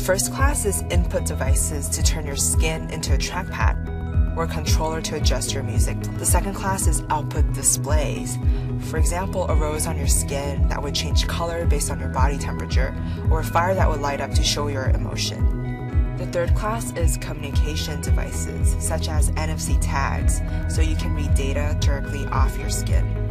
first class is input devices to turn your skin into a trackpad or a controller to adjust your music. The second class is output displays. For example, a rose on your skin that would change color based on your body temperature, or a fire that would light up to show your emotion. The third class is communication devices, such as NFC tags, so you can read data directly off your skin.